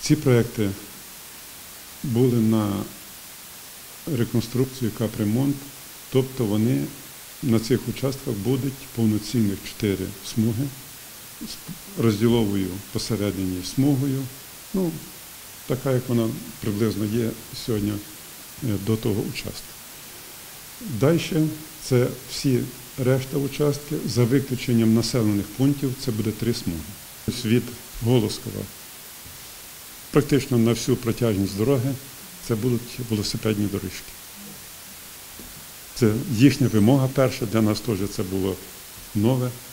Ці проекти були на реконструкцію, капремонт, тобто вони на цих участках будуть повноцінних 4 смуги з розділовою посередині смугою, ну, така, як вона приблизно є сьогодні до того участку. Далі це всі решта участки, за виключенням населених пунктів, це буде 3 смуги. Від Голоскова практично на всю протяжність дороги це будуть велосипедні доріжки. Це їхня вимога перша, для нас теж це було нове.